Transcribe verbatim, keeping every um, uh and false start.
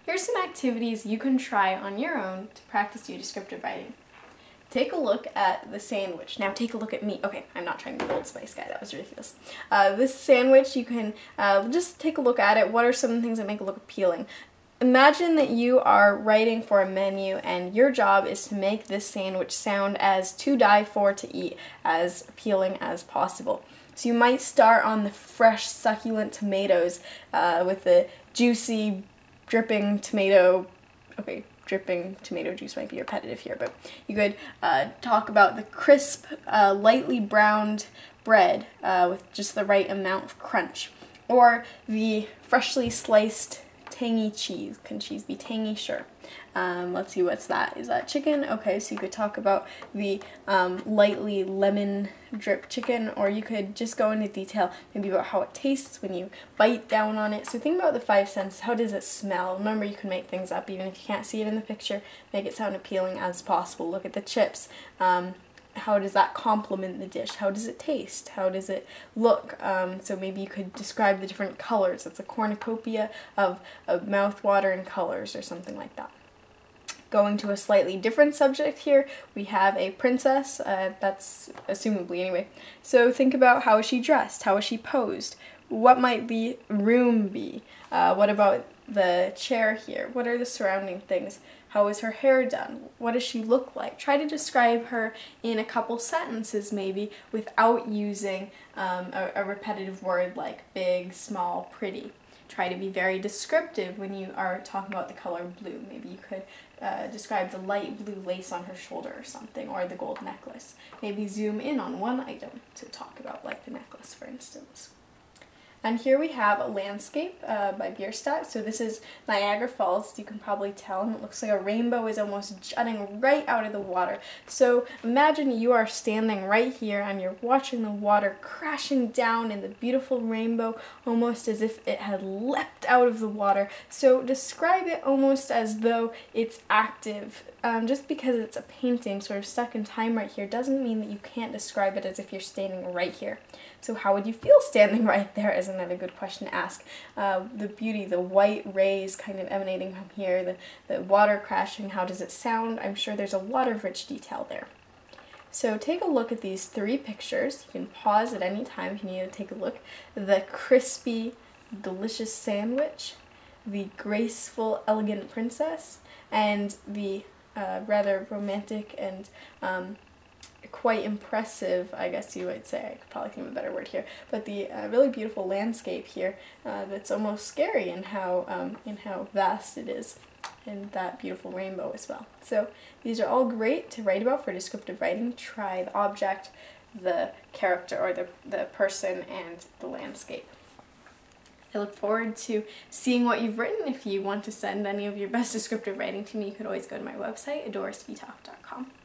Here's some activities you can try on your own to practice your descriptive writing. Take a look at the sandwich. Now take a look at me. Okay, I'm not trying to be the Old Spice guy, that was ridiculous. Uh, this sandwich, you can uh, just take a look at it. What are some things that make it look appealing? Imagine that you are writing for a menu and your job is to make this sandwich sound as to die for to eat, as appealing as possible. So you might start on the fresh, succulent tomatoes uh, with the juicy, dripping tomato, okay, dripping tomato juice might be repetitive here, but you could uh, talk about the crisp, uh, lightly browned bread uh, with just the right amount of crunch, or the freshly sliced tangy cheese. Can cheese be tangy? Sure. Um, let's see, what's that? Is that chicken? Okay, so you could talk about the um, lightly lemon drip chicken, or you could just go into detail maybe about how it tastes when you bite down on it. So think about the five senses. How does it smell? Remember, you can make things up even if you can't see it in the picture. Make it sound appealing as possible. Look at the chips. Um, how does that complement the dish? How does it taste? How does it look? Um, so maybe you could describe the different colors. It's a cornucopia of, of mouthwater and colors or something like that. Going to a slightly different subject here, we have a princess, uh, that's assumably anyway. So think about, how is she dressed? How is she posed? What might the room be? Uh, what about the chair here? What are the surrounding things? How is her hair done? What does she look like? Try to describe her in a couple sentences maybe without using um, a, a repetitive word like big, small, pretty. Try to be very descriptive when you are talking about the color blue. Maybe you could uh, describe the light blue lace on her shoulder or something, or the gold necklace. Maybe zoom in on one item to talk about, like the necklace, for instance. And here we have a landscape uh, by Bierstadt. So this is Niagara Falls, you can probably tell, and it looks like a rainbow is almost jutting right out of the water. So imagine you are standing right here and you're watching the water crashing down in the beautiful rainbow, almost as if it had leapt out of the water. So describe it almost as though it's active. Um, just because it's a painting sort of stuck in time right here doesn't mean that you can't describe it as if you're standing right here. So how would you feel standing right there is another good question to ask. Uh, the beauty, the white rays kind of emanating from here, the, the water crashing, how does it sound? I'm sure there's a lot of rich detail there. So take a look at these three pictures. You can pause at any time if you need to take a look. The crispy, delicious sandwich, the graceful, elegant princess, and the Uh, rather romantic and um, quite impressive, I guess you would say. I could probably think of a better word here, but the uh, really beautiful landscape here uh, that's almost scary in how um, in how vast it is, and that beautiful rainbow as well. So these are all great to write about for descriptive writing. Try the object, the character, or the, the person, and the landscape. I look forward to seeing what you've written. If you want to send any of your best descriptive writing to me, you could always go to my website, adorspetalk dot com.